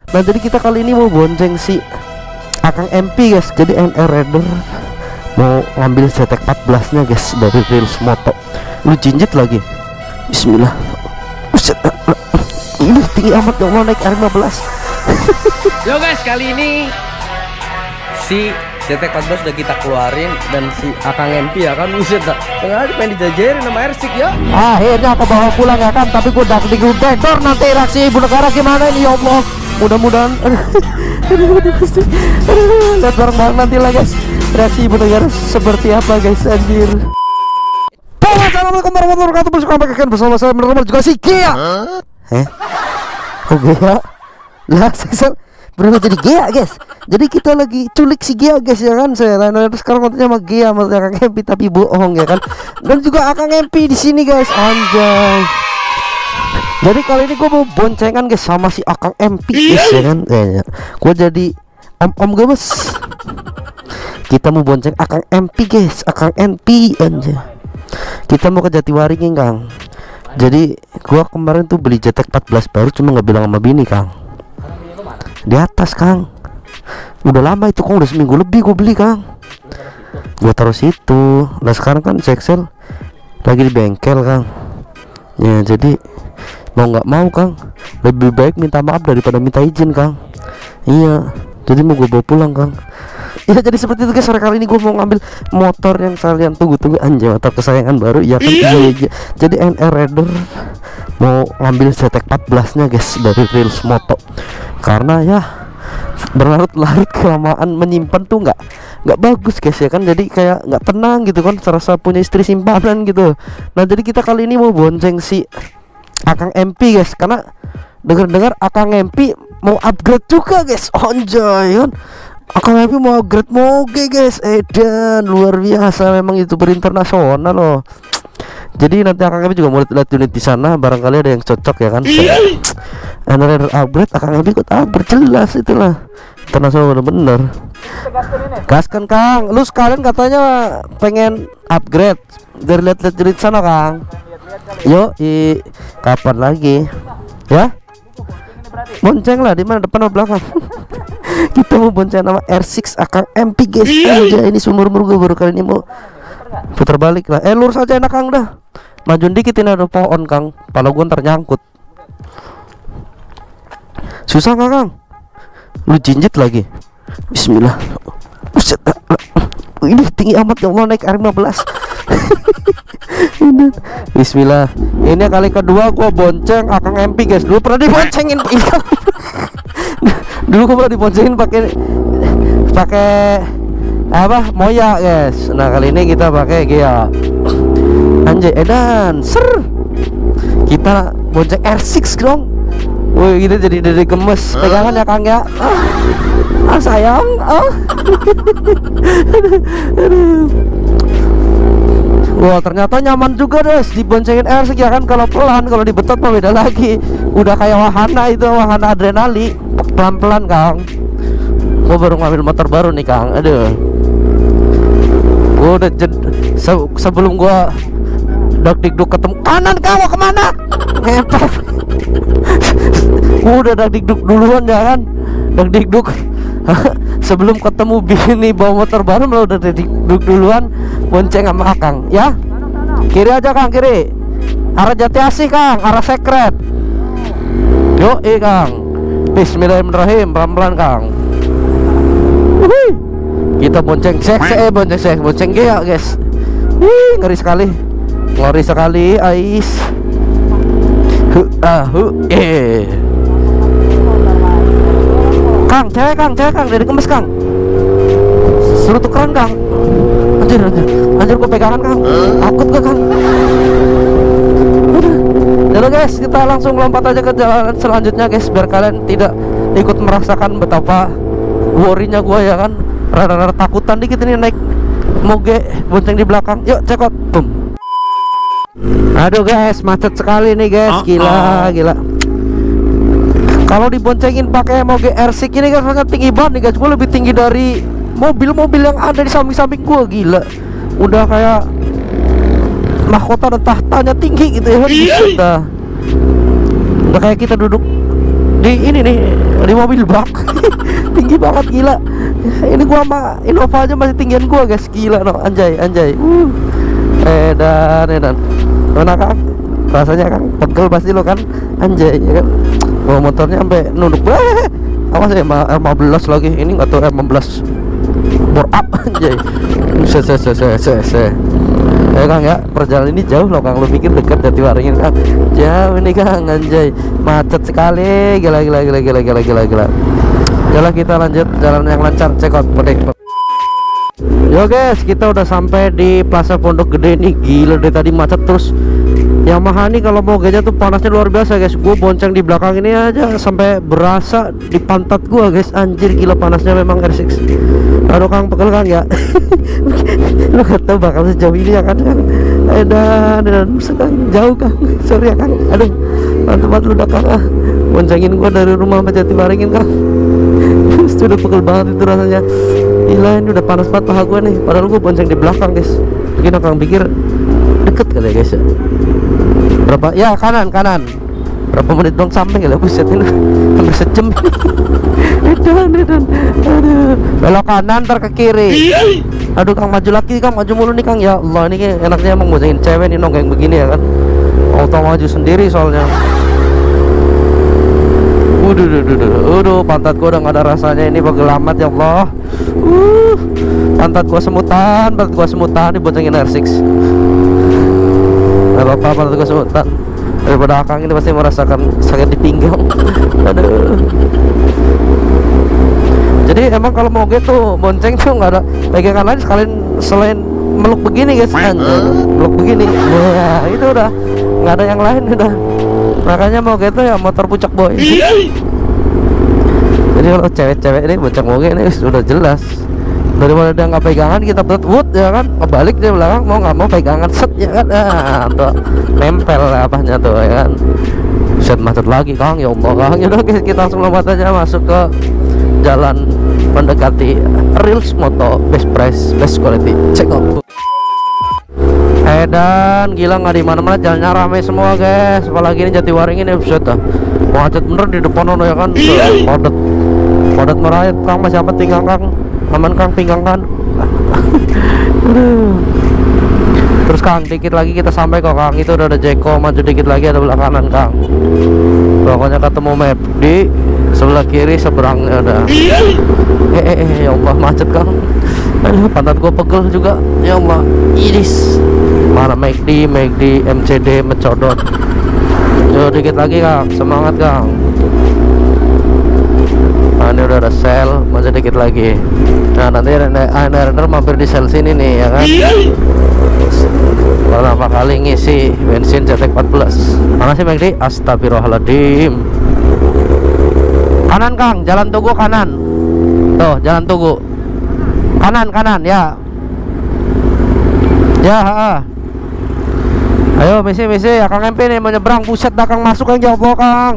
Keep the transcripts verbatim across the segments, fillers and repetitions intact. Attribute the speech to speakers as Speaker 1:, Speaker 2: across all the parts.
Speaker 1: Nah jadi kita kali ini mau bonceng si Akang M P guys. Jadi N R Raider mau ngambil Z T E K empat belas nya guys dari Reels Moto. Lu jinjit lagi. Bismillah. Buset. Ini tinggi amat dong, mau naik R lima belas.
Speaker 2: Yo guys, kali ini si Z T E K empat belas udah kita keluarin dan si Akang M P ya kan, buset dah. Tengah aja pengen dijajarin sama Ersik ya.
Speaker 1: Akhirnya aku bawa pulang ya kan, tapi gue udah digudedor. Nanti reaksi ibu negara gimana ini ya Allah. Mudah-mudahan lihat bareng-bareng nanti lah guys, reaksi ibu negara seperti apa guys, anjir. Assalamualaikum warahmatullahi wabarakatuh. Bersama saya bersama juga si Gia. Eh? Oh Gia? Lah saya berubah jadi Gia guys. Jadi kita lagi culik si Gia guys ya kan. Saya sekarang kontennya sama Gia, maksudnya Akang M P tapi bohong ya kan. Dan juga Akang M P di sini guys, anjay. Jadi kali ini gue mau boncengan guys sama si Akang M P guys ya kan. Ya, ya. Gue jadi om-om gemes. Kita mau bonceng Akang M P guys, Akang M P anjay. Kita mau ke Jatiwaringin Kang. Jadi gua kemarin tuh beli Z T E K empat belas baru, cuma nggak bilang sama bini Kang. Di atas Kang. Udah lama itu Kang, udah seminggu lebih gua beli Kang. Gua taruh situ. Nah sekarang kan Excel lagi di bengkel Kang. Ya jadi mau nggak mau Kang, lebih baik minta maaf daripada minta izin Kang. Iya. Jadi mau gua bawa pulang Kang. Ya jadi seperti itu guys, sore kali ini gue mau ngambil motor yang kalian tunggu-tunggu, anjay, motor kesayangan baru ya kan. Iya, iya. Jadi N R Raider mau ngambil Z T E K empat belas nya guys dari Reels Moto. Karena ya berlarut-larut kelamaan menyimpan tuh nggak nggak bagus guys ya kan. Jadi kayak nggak tenang gitu kan, serasa punya istri simpanan gitu. Nah jadi kita kali ini mau bonceng si Akang M P guys, karena dengar-dengar Akang M P mau upgrade juga guys, anjay kan. Akang M P mau upgrade moge guys, edan luar biasa, memang youtuber internasional loh. Jadi nanti Akang M P juga mau lihat unit di sana, barangkali ada yang cocok ya kan. N R Raider upgrade, Akang M P ikut upgrade, jelas itulah internasional bener-bener. Gaskan Kang, lu sekalian katanya pengen upgrade, dari lihat-lihat unit sana Kang. Yo, i kapan lagi? Ya? Bonceng lah, di mana, depan atau belakang? Kita mau bonceng nama R enam Akang M P guys. Aja ini sumur-umur gue baru kali ini mau putar balik lah. Eh lurus aja enak Kang dah. Maju dikit, ini ada pohon Kang. Kalau gue ntar nyangkut. Susah nggak Kang? Lu jinjit lagi. Bismillah. Buset. Ini tinggi amat ya Allah, naik R lima belas. Bismillah. Ini kali kedua gua bonceng Akang M P guys. Dulu pernah diboncengin dulu gua pernah diboncengin pakai pakai apa Moya guys. Nah kali ini kita pakai Gia. Anjay edan ser. Kita bonceng R enam dong. Woi gitu jadi dari gemes. Pegangan ya Kang ya. Ah, ah sayang. Ah. Wah ternyata nyaman juga guys diboncengin R enam ya kan. Kalau pelan, kalau dibetot mah beda lagi. Udah kayak wahana itu, wahana adrenali. Pelan-pelan Kang. Gua baru ngambil motor baru nih Kang. Aduh. Gua udah jed se sebelum gua dak-dikduk ketemu kanan, Kang mau kemana? Ngepet. Gua udah dak-dikduk duluan ya kan. Dak-dikduk. Sebelum ketemu bini bawa motor baru malah udah dak-dikduk duluan. Bonceng sama Akang ya. Kiri aja Kang, kiri. Arah Jati Asih Kang, arah Sekret. Yo i Kang. Bismillahirrahmanirrahim, pelan-pelan Kang. Wih. Kita bonceng sek sek bonceng sek bonceng Gia guys. Wih, ngeri sekali. Ngeri sekali ais. Hu ah hu eh. Kang, cewek Kang, cewek Kang dari kemes Kang. Suruh tukeran Kang. Anjir, anjir, anjir gue pegangan Kang. Takut gue Kang. Udah guys, kita langsung lompat aja ke jalan selanjutnya guys, biar kalian tidak ikut merasakan betapa worry-nya gue ya kan. Rada-rada takutan dikit ini naik moge bonceng di belakang. Yuk cekot, boom. Aduh guys, macet sekali nih guys, gila, gila. Kalau diboncengin pakai moge R enam ini kan sangat tinggi banget nih guys. Gue lebih tinggi dari mobil-mobil yang ada di samping-samping gua, gila. Udah kayak mahkota dan tahtanya tinggi gitu ya. Udah, udah kayak kita duduk di di ini nih di mobil bak. Tinggi banget gila. Ini gua sama Innova aja masih tinggian gua guys, gila no, anjay anjay. Uh. Edan edan. Mana Kang? Rasanya Kang pegel pasti lo kan, anjay ya kan. Bawa motornya sampai nunduk. Weh. Awas ya R lima belas lagi. Ini enggak tahu R lima belas. Bore up anjay. Se se se se se. se. Ya Kang ya, perjalanan ini jauh loh Kang. Lu pikir dekat Jatiwaringin Kang? Jauh ini Kang, anjay. Macet sekali. Gila gila gila gila gila gila gila. Jalan kita lanjut jalan yang lancar, check out pedek. Yo guys, kita udah sampai di Plaza Pondok Gede nih. Gila dari tadi macet terus. Yamaha nih kalau mau gajah tuh panasnya luar biasa guys. Gue bonceng di belakang ini aja sampai berasa di pantat gua guys. Anjir gila panasnya memang R enam. Aduh Kang pegel Kang ya. Lu gak tau bakal sejauh ini ya kan Kang. Edan dan Kang jauh Kang. Sorry ya Kang. Aduh mantap lu udah Kang ah. Boncengin gua dari rumah sampai Jatiwaringin Kang. Sudah pegel banget itu rasanya. Gila ini udah panas banget paha gua nih. Padahal gua bonceng di belakang guys. Mungkin Kang pikir deket kali ya guys ya. Berapa? Ya kanan kanan. Berapa menit dong sampai kali ya, buset ini hampir sejam. Edan edan. Aduh. Belok kanan ntar ke kiri. Aduh Kang maju lagi Kang, maju mulu nih Kang. Ya Allah ini kayak enaknya emang boncengin cewek nih nongkrong begini ya kan. Auto maju sendiri soalnya. Udah, udah, udah, udah, pantat gua udah gak ada rasanya ini pegel amat ya Allah. Uh, pantat gua semutan, pantat gua semutan nih boncengin R enam. Gak apa-apa pantat gua semutan. Daripada Akang ini pasti merasakan sakit di pinggang. Aduh. Jadi emang kalau mau gitu bonceng tuh nggak ada pegangan lain sekalian selain meluk begini guys. Anjir, meluk begini. Wah itu udah nggak ada yang lain udah. Makanya mau gitu ya motor pucak boy. Jadi kalau cewek-cewek ini bonceng moge ini sudah jelas. Daripada dia nggak pegangan kita buat wood ya kan, kebalik dia belakang mau nggak mau pegangan set ya kan, ah tuh nempel apanya tuh ya kan. Set macet lagi Kang, ya Allah Kang. Yaudah kita langsung lompat aja masuk ke jalan mendekati Reels Moto best price best quality, check out. Edan gila nggak di mana-mana, jalannya ramai semua guys. Apalagi ini Jatiwaringin ini buset dah. Macet bener di depan ono ya kan. Padat. Padat merayat Kang, masih amat pinggang Kang. Aman Kang pinggang kan. Terus Kang dikit lagi kita sampai kok Kang. Itu udah ada Jeko, maju dikit lagi ada belah kanan Kang. Pokoknya ketemu map di sebelah kiri seberangnya ada. Eh eh eh ya Allah macet Kang. Aduh pantat gua pegel juga. Ya Allah. Iris. Mana McD, McD, M C D, Mecodot. Yo dikit lagi Kang, semangat Kang. Nah, ini udah ada sel, masih dikit lagi. Nah nanti Render mampir di sel sini nih ya kan. Pertama kali ngisi bensin C T empat belas. Mana sih McD? Astagfirullahaladzim. Kanan Kang, jalan Tugu kanan. Tuh jalan Tugu kanan kanan ya. Ya ha. Ayo misi misi ya Kang M P nih mau nyebrang. Buset dah Kang masuk Kang, jawab Kang.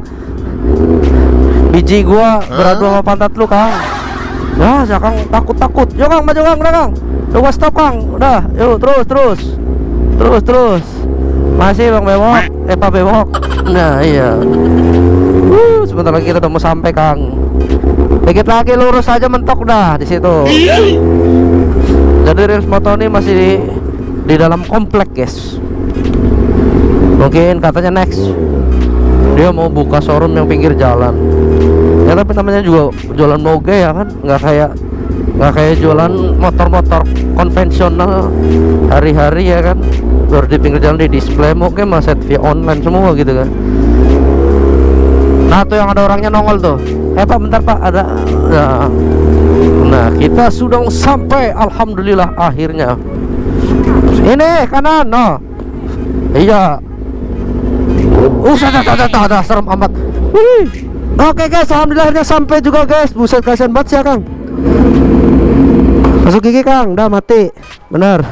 Speaker 1: Biji gua beradu sama pantat lu Kang. Ya ya Kang takut-takut. Yo Kang maju Kang, udah Kang. Udah gua stop Kang. Udah, yuk terus terus. Terus terus. Masih Bang Bewok. Eh Pak Bewok. Nah iya. Uh, sebentar lagi kita udah mau sampai Kang. Dikit lagi lurus aja mentok dah di situ. Jadi Reels Moto ini masih di, di dalam komplek guys. Mungkin katanya next dia mau buka showroom yang pinggir jalan. Ya tapi namanya juga jualan moge ya kan, nggak kayak nggak kayak jualan motor-motor konvensional hari-hari ya kan. Baru di pinggir jalan di display moge mah set via online semua gitu kan. Nah tuh yang ada orangnya nongol tuh. Eh Pak bentar Pak ada. Nah, nah kita sudah sampai alhamdulillah akhirnya. Ini kanan no. Iya. Uh, dah, dah, dah, dah, dah, serem amat. Wih. Oke guys, alhamdulillah akhirnya sampai juga guys. Buset kasihan banget sih ya Kang. Masuk gigi Kang, udah mati. Bener.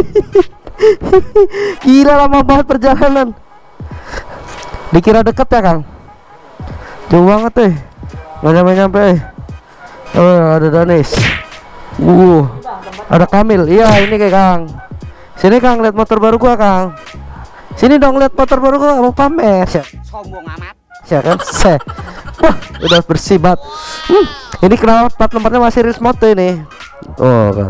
Speaker 1: Gila lama banget perjalanan. Dikira deket ya Kang. Jauh banget deh. Gak nyampe-nyampe. Oh ada Danis. Uh, ada Kamil. Iya ini kayak Kang. Sini Kang lihat motor baru gua Kang. Sini dong lihat motor baru gua mau pamer. Sombong amat. Ya kan? Se. Wah, udah bersih banget. Hmm, ini kenapa plat nomornya masih Rilis Moto ini? Oh, kan.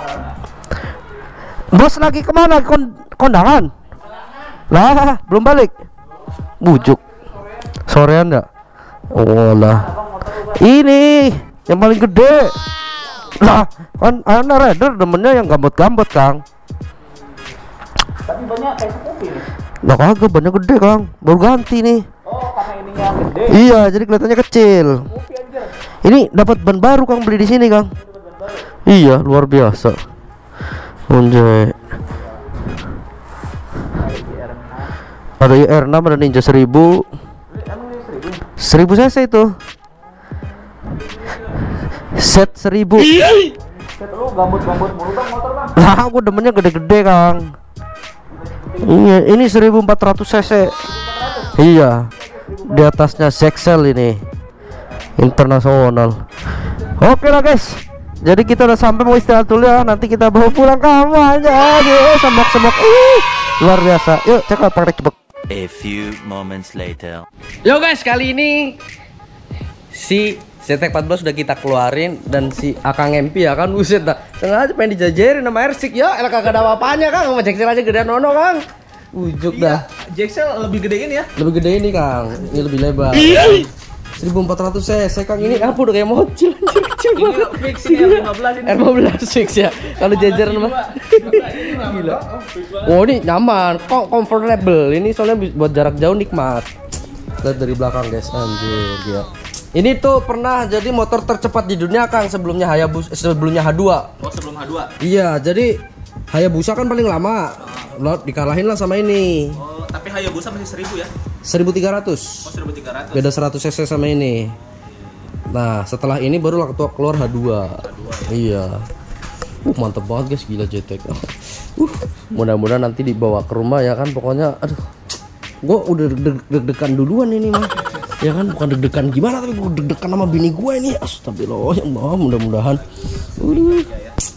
Speaker 1: Bos lagi kemana? Kon kondangan? Lah, belum balik. Bujuk. Sorean enggak? Oh lah. Ini yang paling gede. Lah, kan Ana Rider demennya yang gambut-gambut, Kang.
Speaker 3: Tapi banyak kayak Scoopy nih.
Speaker 1: Lah kagak, banyak gede, Kang. Baru ganti nih.
Speaker 3: Oh, karena ininya gede.
Speaker 1: Iya, jadi kelihatannya kecil.
Speaker 3: Scoopy anjir.
Speaker 1: Ini dapat ban baru, Kang, beli di sini, Kang. Iya, luar biasa. Anjay. Ada I R enam, ada Ninja seribu. seribu cc itu. Set seribu.
Speaker 3: Set lu gambut-gambut mulu Bang motor Bang.
Speaker 1: Lah, aku demennya gede-gede, Kang. Iya, ini seribu empat ratus cc. Iya. Di atasnya Zexel ini. Internasional. Oke lah, guys. Jadi kita udah sampai, mau istirahat dulu ya. Nanti kita bawa pulang kamarnya. Aduh, sembok-sembok. Ih, luar biasa. Yuk, cek out pakai cepet.
Speaker 4: A few moments later.
Speaker 2: Yo guys, kali ini si Z T empat belas sudah kita keluarin dan si Akang M P ya kan, buset dah. Sengaja pengen dijajarin sama Ersik ya, elah kagak ada apa-apanya Kang, sama Jacksel aja gedean nono Kang. Ujuk dah.
Speaker 3: Jacksel lebih gede ini ya.
Speaker 2: Lebih gede ini Kang, ini lebih lebar. seribu empat ratus cc Kang, ini apa udah kayak mobil anjir, kecil banget.
Speaker 3: Fix ini R lima belas ini.
Speaker 2: R lima belas fix ya. Kalau jajaran mah gila. Oh, ini nyaman, kok comfortable. Ini soalnya bi- buat jarak jauh nikmat. Lihat dari belakang guys, anjir dia. Ini tuh pernah jadi motor tercepat di dunia Kang, sebelumnya Hayabusa, sebelumnya H dua.
Speaker 3: Oh, sebelum H dua.
Speaker 2: Iya, jadi Hayabusa kan paling lama. Lo dikalahin lah sama ini.
Speaker 3: Oh, tapi Hayabusa masih seribu ya.
Speaker 2: seribu tiga ratus.
Speaker 3: Oh, seribu tiga ratus.
Speaker 2: Beda seratus cc sama ini. Nah, setelah ini baru lah ketua keluar H dua. Iya. Uh, mantep banget guys, gila J T K. Uh, mudah-mudahan nanti dibawa ke rumah ya kan, pokoknya aduh. Gue udah deg- deg-degan duluan ini mah. Ya kan, bukan deg-degan gimana, tapi gue deg-degan sama bini gue ini. Astagfirullah, ya Allah, mudah-mudahan. Udah.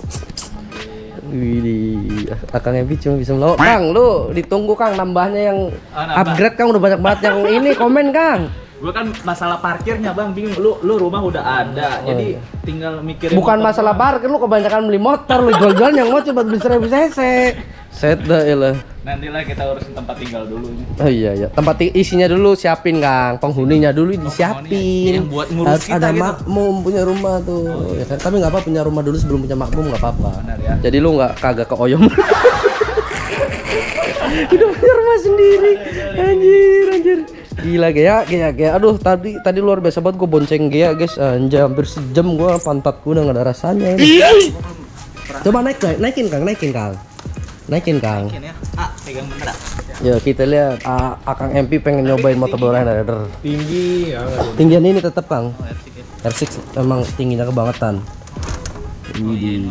Speaker 2: Widih, Akang M P cuma bisa melawak. Kang, lu ditunggu Kang, nambahnya yang
Speaker 3: Ah, nambah.
Speaker 2: upgrade Kang, udah banyak banget yang ini komen Kang.
Speaker 3: Gue kan masalah parkirnya Bang bingung. Lu lu rumah udah ada.
Speaker 2: Oh,
Speaker 3: jadi
Speaker 2: iya.
Speaker 3: tinggal mikirin
Speaker 2: Bukan
Speaker 3: motor
Speaker 2: masalah
Speaker 3: doang.
Speaker 2: parkir, lu kebanyakan beli motor, lu jual-jualan yang mau coba beli seribu cc. Set dah elah.
Speaker 3: Nantilah kita urusin tempat tinggal dulu ini.
Speaker 2: Oh iya ya, tempat ti- isinya dulu siapin Kang, penghuninya dulu disiapin.
Speaker 3: yang buat ngurus
Speaker 2: Harus
Speaker 3: kita
Speaker 2: ada
Speaker 3: gitu.
Speaker 2: makmum punya rumah tuh, ya kan? Tapi nggak apa punya rumah dulu sebelum punya makmum nggak apa-apa.
Speaker 3: Benar ya.
Speaker 2: Jadi lu nggak kagak ke oyom. Udah punya rumah sendiri, anjir anjir. Gila Gea, Gea, Gea. Aduh tadi tadi luar biasa banget gue bonceng Gea guys, anjir hampir sejam gue, pantat gue udah nggak ada rasanya. Ini. Coba naik, naikin Kang, naikin Kang. Naikin Kang.
Speaker 3: Mungkin ya. Ah, pegang bener. ah.
Speaker 2: Ya kita lihat ah, Akang M P pengen nyobain motor baru Rider.
Speaker 3: Tinggi ya.
Speaker 2: Tinggian ini tetap Kang.
Speaker 3: Oh, R six ya.
Speaker 2: R enam memang tingginya kebangetan. Widih.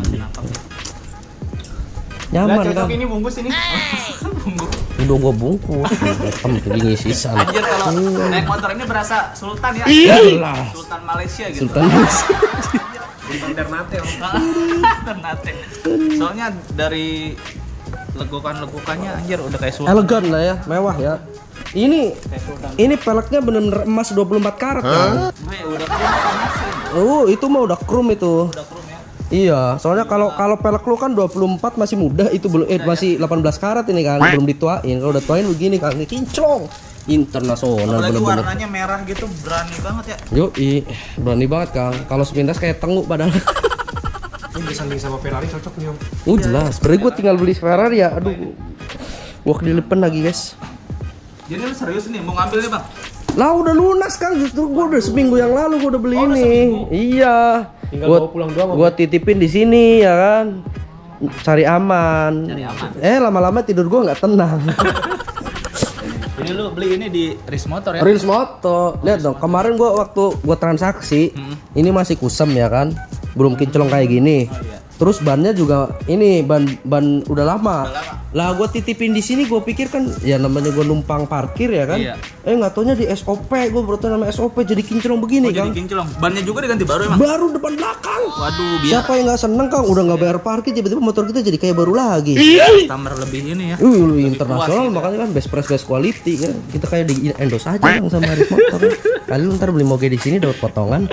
Speaker 2: Nyaman Kang.
Speaker 3: Ini bungkus ini. Bungkus.
Speaker 2: Udah gua bungkus. Kamu tinggi sisa.
Speaker 3: Anjir kalau naik motor ini berasa sultan ya.
Speaker 2: Iyalah.
Speaker 3: Sultan Malaysia gitu.
Speaker 2: Sultan Malaysia.
Speaker 3: Sultan Ternate. Ternate. Soalnya dari lekukan-lekukannya anjir udah kayak sultan.
Speaker 2: Elegan lah ya, mewah ya. Ini
Speaker 3: Kayak sultan.
Speaker 2: ini peleknya bener-bener emas dua puluh empat karat Kang.
Speaker 3: Gue udah keren
Speaker 2: Oh, itu mah udah chrome itu.
Speaker 3: udah krum ya.
Speaker 2: Iya, soalnya kalau kalau pelek lu kan dua puluh empat masih muda, itu belum eh masih delapan belas karat ini kan, belum dituain. Kalau udah tuain begini Kang, ini kinclong. Internasional
Speaker 3: Apalagi
Speaker 2: bener-bener.
Speaker 3: warnanya merah gitu berani banget ya.
Speaker 2: Yoi, berani banget Kang. Kalau sepintas kayak tengu padahal.
Speaker 5: Ini disanding sama Ferrari cocok nih Om.
Speaker 2: Oh jelas, sebenernya gue tinggal beli Ferrari ya. Aduh, walk di depan lagi guys.
Speaker 3: Jadi lu serius nih mau ngambil nih Bang?
Speaker 2: Lah udah lunas Kang, justru gue udah seminggu yang lalu gue udah beli
Speaker 3: Oh, udah
Speaker 2: ini.
Speaker 3: seminggu?
Speaker 2: Iya.
Speaker 5: Tinggal
Speaker 2: Gua,
Speaker 5: bawa pulang doang, Om.
Speaker 2: Gua titipin di sini ya kan. Cari aman.
Speaker 3: Cari aman.
Speaker 2: Eh lama-lama tidur gue nggak tenang.
Speaker 3: Ini lu beli ini di Rilis Motor ya?
Speaker 2: Reels Moto, lihat dong. Kemarin gua waktu gua transaksi,
Speaker 3: Hmm.
Speaker 2: ini masih kusem ya kan, belum kinclong kayak gini.
Speaker 3: Oh, iya.
Speaker 2: Terus bannya juga ini ban ban udah lama,
Speaker 3: Udah lama.
Speaker 2: Lah gue titipin di sini, gue pikir kan ya namanya gue numpang parkir ya kan.
Speaker 3: Iya.
Speaker 2: Eh nggak taunya di S O P, gue baru tahu nama S O P jadi kinclong begini
Speaker 3: Oh,
Speaker 2: kan.
Speaker 3: jadi kinclong. Bannya juga diganti baru emang.
Speaker 2: Baru depan belakang.
Speaker 3: Waduh, biar
Speaker 2: Siapa yang nggak seneng Kang? Udah nggak bayar parkir, tiba-tiba motor kita jadi kayak baru lagi.
Speaker 3: customer lebih ini ya.
Speaker 2: Uh, internasional makanya kan best price best quality kan. Kita kayak di endorse aja Kang sama Aris Motor. Kali lu ntar beli moge di sini dapat potongan.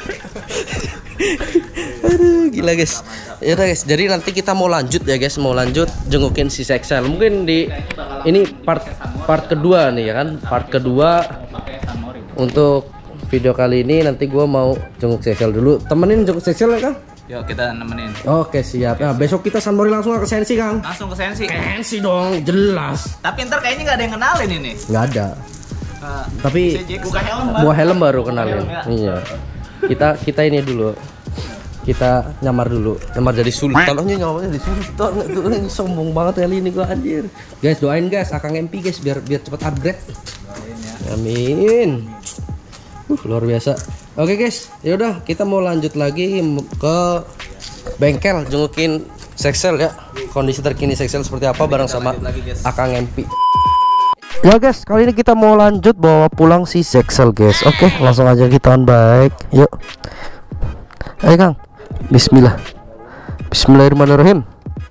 Speaker 2: Aduh, gila guys. Ya udah guys, jadi nanti kita mau lanjut ya guys, mau lanjut jengukin si Sexel. Mungkin di ini part part kedua nih ya kan, part kedua untuk video kali ini. Nanti gua mau jenguk Sexel dulu. Temenin jenguk Sexel ya Kang?
Speaker 3: Yuk kita nemenin.
Speaker 2: Oke siap. Nah besok kita San Mori langsung ke Sensi Kang.
Speaker 3: Langsung ke Sensi.
Speaker 2: Sensi dong, jelas.
Speaker 3: Tapi ntar kayaknya nggak ada yang kenalin ini.
Speaker 2: Nggak ada.
Speaker 3: Uh,
Speaker 2: Tapi
Speaker 3: buka helm baru.
Speaker 2: buah helm baru kenalin.
Speaker 3: Helm, ya.
Speaker 2: Iya. Kita kita ini dulu. Kita nyamar dulu, nyamar jadi sultan. Oh nyamar jadi sultan. Tuh ini sombong banget kali ini gua anjir. Guys doain guys, Akang M P guys biar biar cepat upgrade. Amin. Uh, luar biasa. Oke guys, yaudah kita mau lanjut lagi ke bengkel jengukin Sexel ya. Kondisi terkini Sexel seperti apa bareng sama Akang M P.
Speaker 1: Ya guys, kali ini kita mau lanjut bawa pulang si Sexel guys. Oke, langsung aja kita on bike. Yuk. Ayo Kang. Bismillah. Bismillahirrahmanirrahim.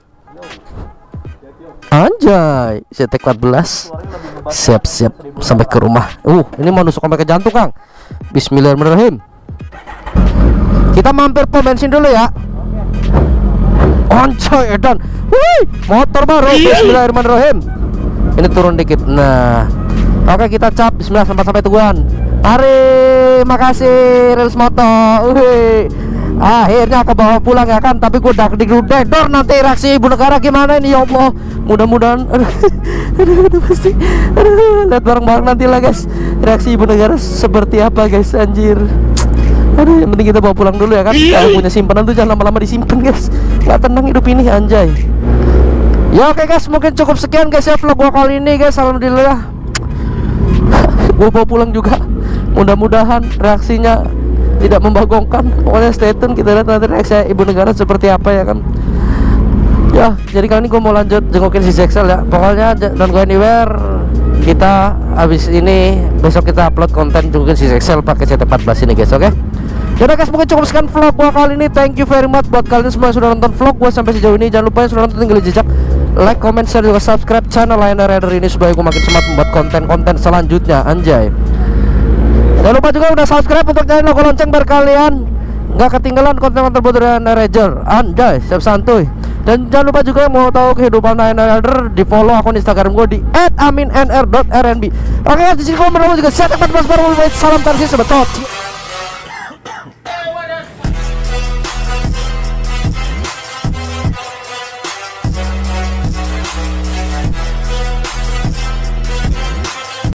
Speaker 1: Anjay, C T empat belas. Siap-siap sampai ke rumah. Uh, ini mau nusuk sampai ke jantung Kang. Bismillahirrahmanirrahim. Kita mampir pom bensin dulu ya. Anjay, edan. Wih, motor baru. Bismillahirrahmanirrahim. Ini turun dikit. Nah, oke kita cap. Bismillah sampai sampai tujuan. Mari, makasih Reels Moto. Wih, akhirnya ke bawah pulang ya kan. Tapi gue udah digudedor nanti reaksi ibu negara gimana ini ya Allah. Mudah-mudahan. Aduh, aduh, aduh pasti. Aduh, lihat bareng-bareng nanti lah guys. Reaksi ibu negara seperti apa guys, anjir. Aduh, yang penting kita bawa pulang dulu ya kan. Kalau punya simpanan tuh jangan lama-lama disimpan guys. Gak tenang hidup ini anjay. Ya oke guys, mungkin cukup sekian guys ya vlog gua kali ini guys. Alhamdulillah gua bawa pulang juga. Mudah-mudahan reaksinya tidak membagongkan. Pokoknya stay tune, kita lihat nanti reaksi ibu negara seperti apa ya kan. Ya, jadi kali ini gua mau lanjut jengukin si Sexel ya. Pokoknya don't go anywhere. Kita habis ini besok kita upload konten jengukin si Sexel pakai C T empat belas ini guys, oke? Yaudah guys, mungkin cukup sekian vlog gua kali ini. Thank you very much buat kalian semua yang sudah nonton vlog gua sampai sejauh ini. Jangan lupa yang sudah nonton tinggal jejak like, comment, share, juga subscribe channel Liner Rider ini supaya gua makin semangat membuat konten-konten selanjutnya. Anjay. Jangan lupa juga udah subscribe untuk nyalain logo lonceng biar kalian nggak ketinggalan konten-konten terbaru dari Liner Rider. Anjay, siap santuy. Dan jangan lupa juga yang mau tahu kehidupan Liner Rider, di follow akun Instagram gue di et aminnr dot r n b. Oke guys, di sini gua juga set empat belas baru. Salam tarsi sebetulnya.